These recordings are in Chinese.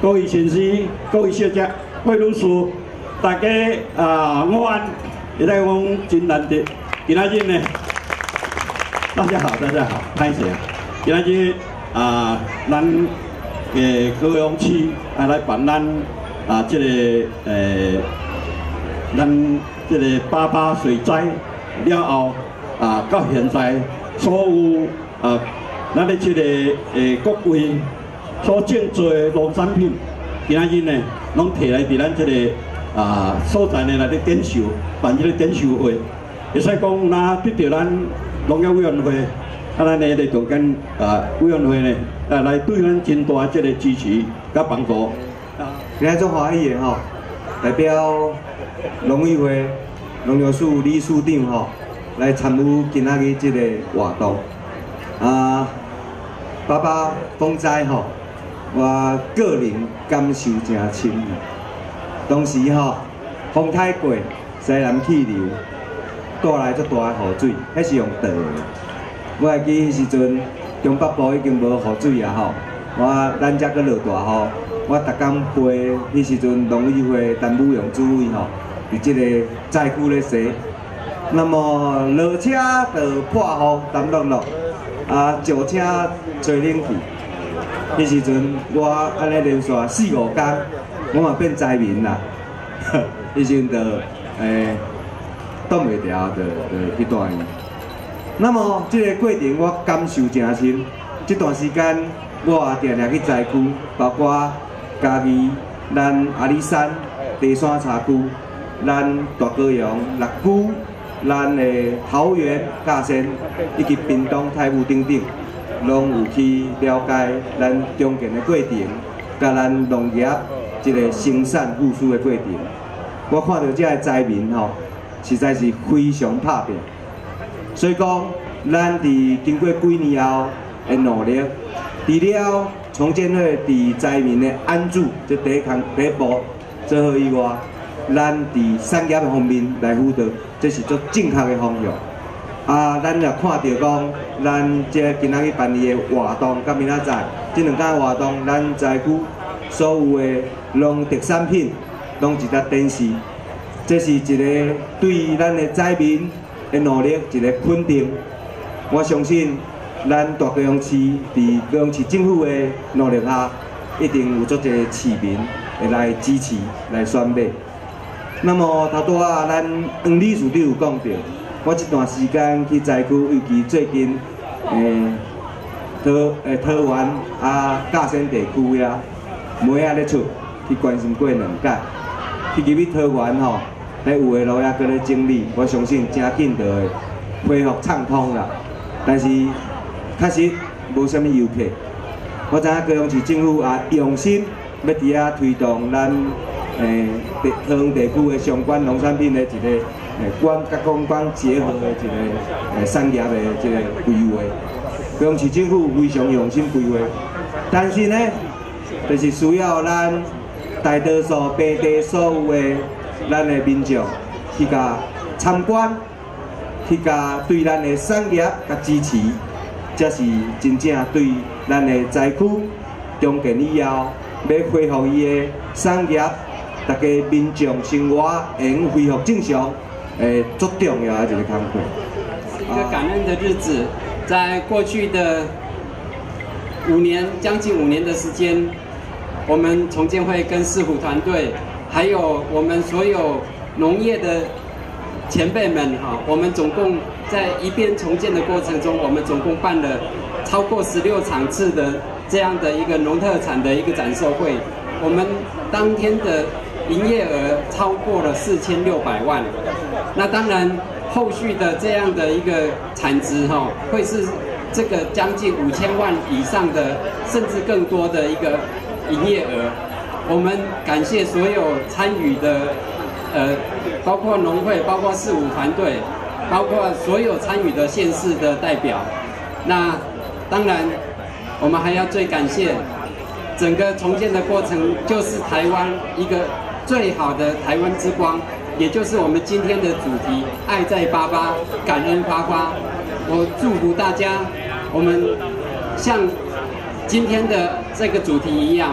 各位先生、各位小姐、会女士，大家午安！现在讲真难得，今仔日呢，大家好，大家好，歹势啊！今仔日咱高雄市来办咱这个咱这个88水灾了后到现在所有咱的这个各位所种做的农产品，今仔日呢，拢摕来伫咱这个所在呢来咧展售，办这个展售会，会使讲若得到咱农业委员会咱的咧中间委员会呢来对咱真大这个支持甲帮助。 今仔足欢喜的吼，代表农委会农业署理事长吼来参与今仔日这个活动。88风灾吼，我个人感受真深。当时吼，风太过，西南气流带来足大的雨水，迄是用倒的。我会记迄时阵，中北部已经无雨水啊吼，咱遮搁落大雨，我逐工陪迄时阵农委会陈武勇主委吼，伫即个灾区咧洗。那么落车就破雨，澹落落，石车吹冷气。迄时阵我安尼连续4、5天，我嘛变灾民啦。迄时阵就挡袂牢，就去住院。那么这个过程我感受真深。这段时间我也常常去灾区，包括嘉义、咱阿里山、茶山茶区、咱大高雄、六区、咱的桃园、甲仙，以及屏东、太武等等，拢有去了解咱中间的过程，甲咱农业一个生产复苏的过程。我看到这个灾民吼，实在是非常拍拼。所以讲，咱伫经过几年后的努力，除了重建会伫灾民的安置这第一步做好以外，咱伫产业方面来辅导，这是足正确的方向。咱也看到讲，咱这今仔日办理的活动，甲明仔载这2天活动，咱灾区所有的农特产品，拢值得展示。这是一个对咱的灾民的努力一个肯定。我相信咱大高雄市伫高雄市政府的努力下，一定有足侪市民会来支持、来选买。那么头拄咱黄理事长有讲到，我这段时间去灾区，尤其最近桃园甲仙地区啊，梅仔咧出去关心过2届，去入去桃园吼。咧有的路也搁咧整理，我相信真紧就会恢复畅通啦。但是确实无啥物游客。我知影高雄市政府也用心要伫遐推动咱桃园地区的相关农产品的一个观光结合的一个产业的这个规划。高雄市政府非常用心规划，但是呢，就是需要咱大多数平地所有的。咱的民众去甲参观，去甲对咱的产业甲支持，才是真正对咱的灾区重建以后要恢复伊的产业，大家民众生活会用恢复正常，最重要的一个工作。 是一个感恩的日子，在过去的5年，将近5年的时间，我们重建会跟市府团队。还有我们所有农业的前辈们哈，我们总共在一边重建的过程中，我们总共办了超过16场次的这样的一个农特产的一个展售会。我们当天的营业额超过了4600万。那当然，后续的这样的一个产值哈，会是这个将近5000万以上的，甚至更多的一个营业额。我们感谢所有参与的，包括农会、包括市府团队、包括所有参与的县市的代表。那当然，我们还要最感谢整个重建的过程，就是台湾一个最好的台湾之光，也就是我们今天的主题“爱在88，感恩发发”。我祝福大家，我们像今天的这个主题一样。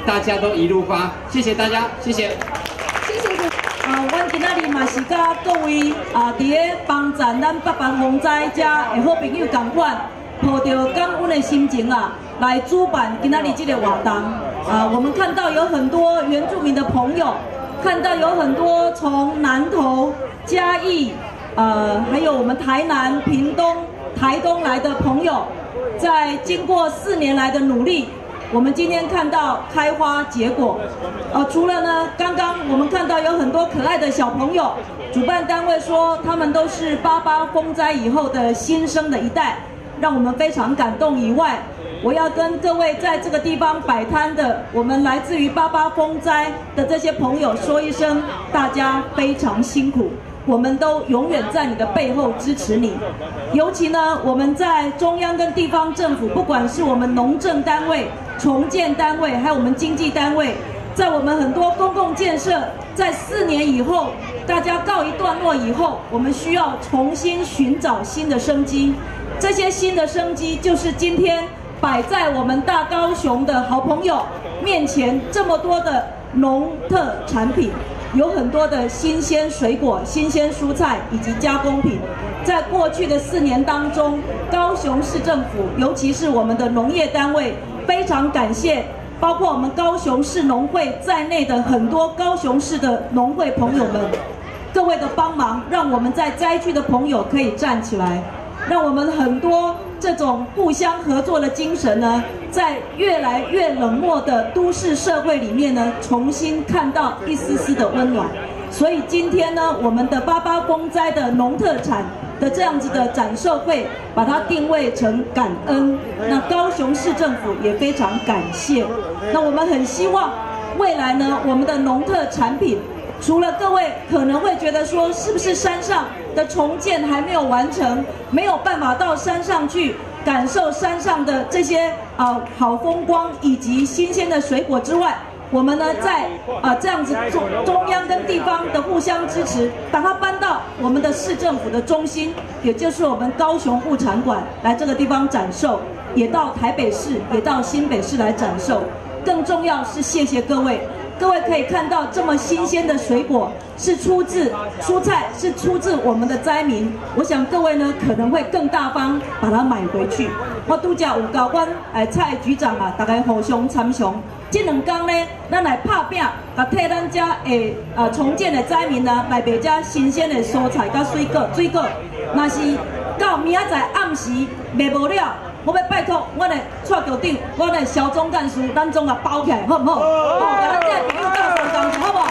大家都一路发。谢谢大家，谢谢。 谢谢。阮今仔日嘛是甲各位伫咧帮赞咱北方洪灾遮的好朋友同款，抱着感恩的心情来主办今仔日这个活动。我们看到有很多原住民的朋友，看到有很多从南投、嘉义，还有我们台南、屏东、台东来的朋友，在经过4年来的努力。我们今天看到开花结果，除了呢，刚刚我们看到有很多可爱的小朋友，主办单位说他们都是88风灾以后的新生的一代，让我们非常感动以外，我要跟各位在这个地方摆摊的，我们来自于88风灾的这些朋友说一声，大家非常辛苦。我们都永远在你的背后支持你，尤其呢，我们在中央跟地方政府，不管是我们农政单位、重建单位，还有我们经济单位，在我们很多公共建设，在4年以后，大家告一段落以后，我们需要重新寻找新的生机。这些新的生机，就是今天摆在我们大高雄的好朋友面前这么多的农特产品。有很多的新鲜水果、新鲜蔬菜以及加工品，在过去的4年当中，高雄市政府，尤其是我们的农业单位，非常感谢，包括我们高雄市农会在内的很多高雄市的农会朋友们，各位的帮忙，让我们在灾区的朋友可以站起来，让我们很多这种互相合作的精神呢，在越来越冷漠的都市社会里面呢，重新看到一丝丝的温暖。所以今天呢，我们的88风灾的农特产的这样子的展售会，把它定位成感恩。那高雄市政府也非常感谢。那我们很希望未来呢，我们的农特产品，除了各位可能会觉得说，是不是山上的重建还没有完成，没有办法到山上去感受山上的这些好风光以及新鲜的水果之外，我们呢在这样子中央跟地方的互相支持，把它搬到我们的市政府的中心，也就是我们高雄物产馆来这个地方展售，也到台北市，也到新北市来展售。更重要是谢谢各位。各位可以看到，这么新鲜的水果是出自蔬菜，是出自我们的灾民。我想各位呢可能会更大方把它买回去。我拄则有交阮蔡局长大家互相参详。这2天呢，咱来拍拼，替咱遮的重建的灾民呢来卖遮新鲜的蔬菜甲水果。若是到明仔载暗时卖无了。我要拜托我的蔡局长，我的肖总干事，咱总啊包起来，好不好？甲咱这朋友教三工，好不好？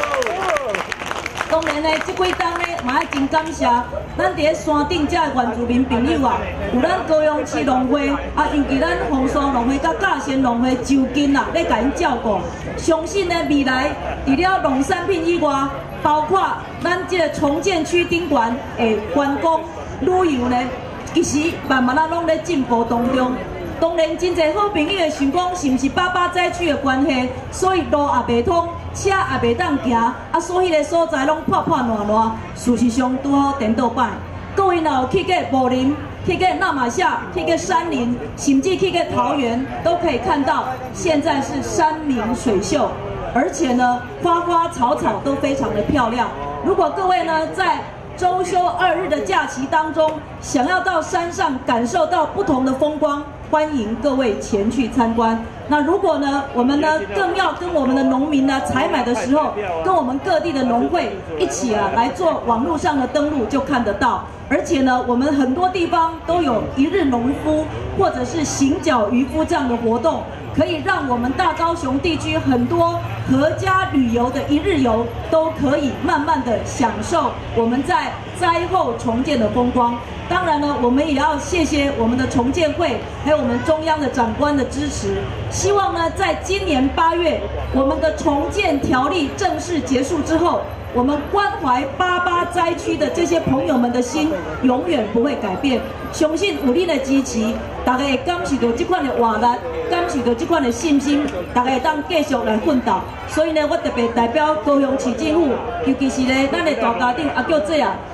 当然呢，这几天呢，嘛要真感谢咱伫咧山顶这原住民朋友有咱高雄市农会尤其咱丰收农会甲嘉贤农会就近咧甲因照顾。相信呢，未来除了农产品以外，包括咱这个重建区宾馆的观光旅游呢。其实慢慢拢在进步当中，当然真侪好朋友会想讲，是毋是88灾区的关系，所以路也袂通，车也袂当行，所以迄个所在拢破破烂烂。事实上拄好颠倒摆，各位若有去过武林、去过那马夏、去过山林，甚至去过桃园，都可以看到现在是山明水秀，而且呢，花花草草都非常的漂亮。如果各位呢在周休2日的假期当中，想要到山上感受到不同的风光，欢迎各位前去参观。那如果呢，我们呢更要跟我们的农民呢采买的时候，跟我们各地的农会一起来做网络上的登录，就看得到。而且呢，我们很多地方都有一日农夫或者是行脚渔夫这样的活动，可以让我们大高雄地区很多合家旅游的一日游都可以慢慢的享受我们在灾后重建的风光。当然呢，我们也要谢谢我们的重建会，还有我们中央的长官的支持。希望呢，在今年8月，我们的重建条例正式结束之后，我们关怀88灾区的这些朋友们的心永远不会改变。相信有你的支持，大家会感受到这款的活力，感受到这款的信心，大家会当继续来奋斗。所以呢，我特别代表高雄市政府，尤其是呢咱的大家长叫姐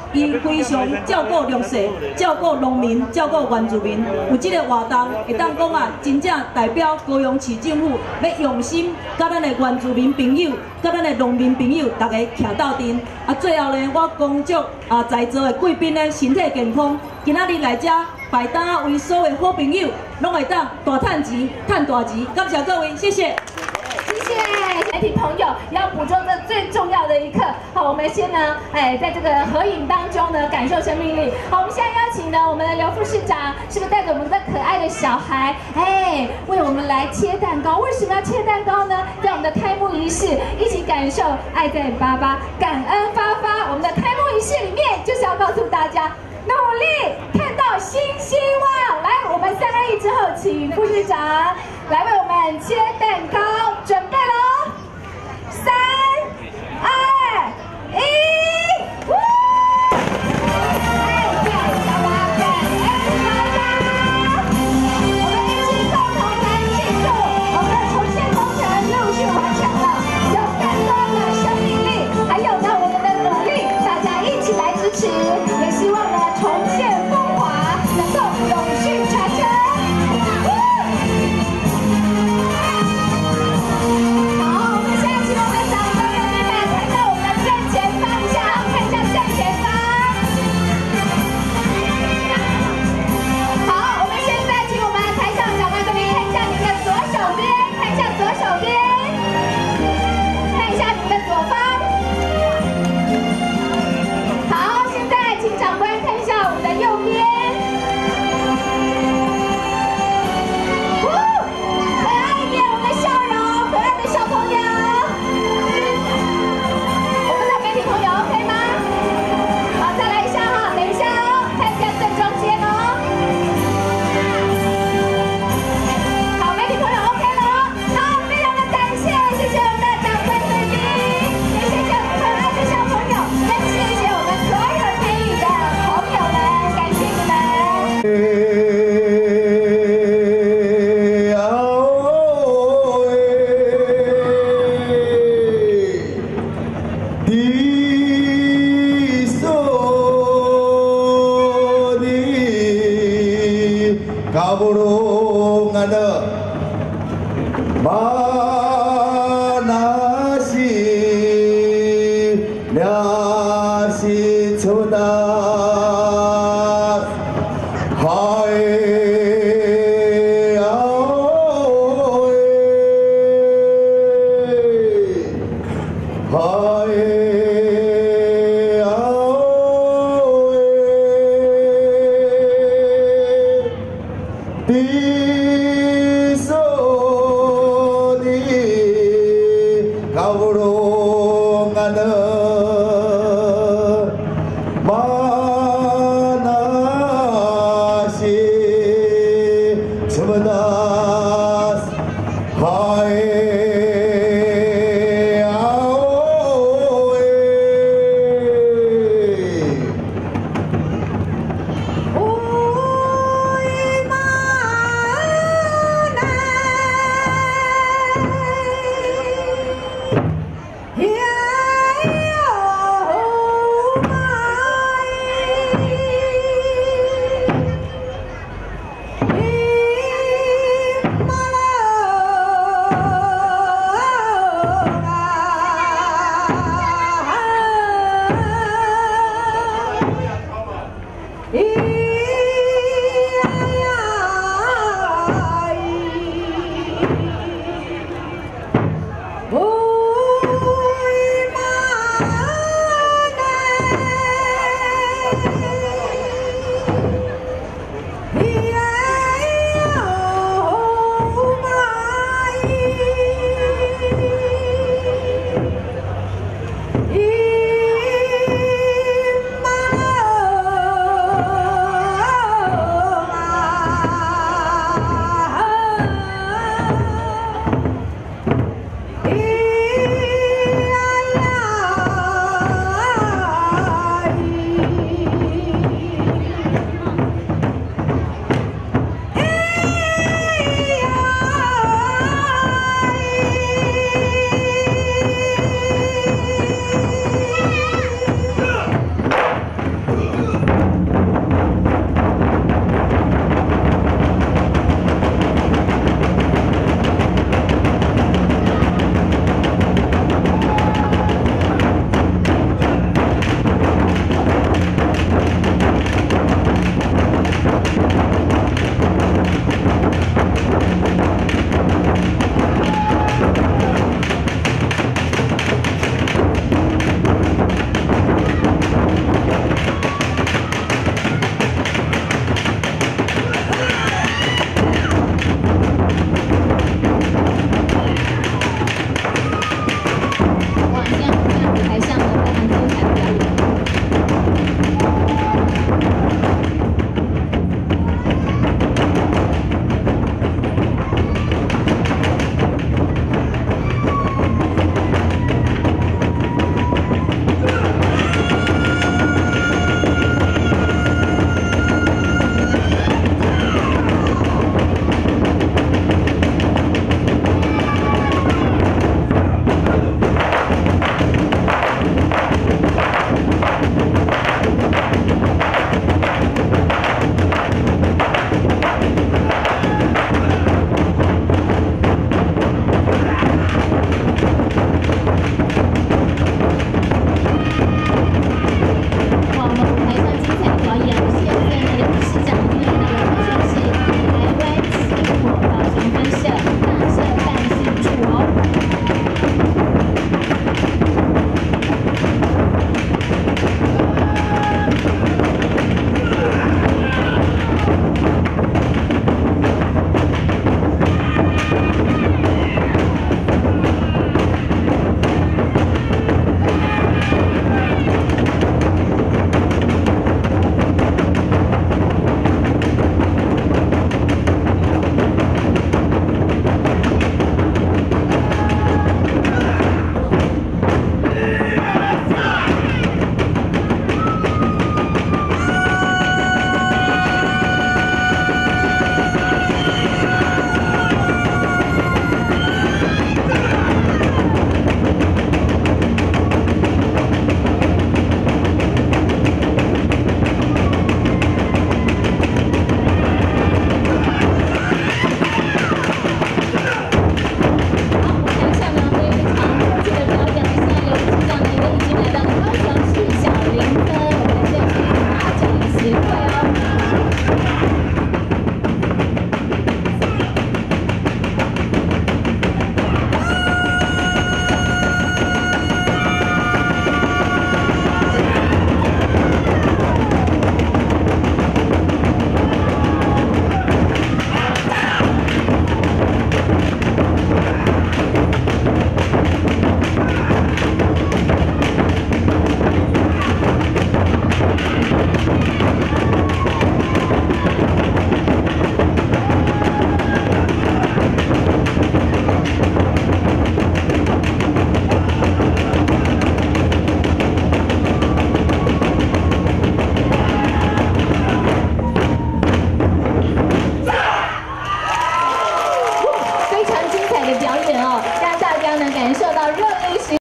伊非常照顾弱势、照顾农民、照顾原住民。有这个活动，会当讲啊，真正代表高雄市政府要用心，甲咱的原住民朋友、甲咱的农民朋友，大家徛斗阵。啊，最后呢，我恭祝在座的贵宾呢身体健康。今仔日来遮摆摊，为所有好朋友，拢会当大赚钱、赚大钱。感谢各位，谢谢。 谢谢媒体朋友，要捕捉这最重要的一刻。好，我们先呢，在这个合影当中呢，感受生命力。好，我们现在邀请呢，我们的刘副市长，是不是带着我们的可爱的小孩，为我们来切蛋糕？为什么要切蛋糕呢？在我们的开幕仪式，一起感受爱在88，感恩发发。我们的开幕仪式里面，就是要告诉大家，努力看到新希望。来，我们3、2、1之后，请副市长来为我们切蛋糕，准备喽！3、2、1，呜！爱在88，感恩发发。我们一起共同来庆祝，我们的重建工程陆续完成了，有更多的生命力，还有呢我们的努力，大家一起来支持，也希望呢重现风华能够永续传承。好，我们现在请我们的长官们看到我们的正前方一下，看一下正前方。好，我们现在请我们台上长官这边看一下你们的左手边，看一下左手边，看一下你们的左方。好，现在请长官看一下我们的右边。可爱一点，我们的笑容，可爱的小朋友。我们的媒体朋友 OK 吗？好，再来一下哈，等一下哦，看一下正中间哦。好，媒体朋友 OK 了哦。好，非常的感谢，谢谢我们的长官贵宾，也谢谢我们可爱的小朋友，更谢谢我们所有参与的朋友们，感谢你们。 Peace.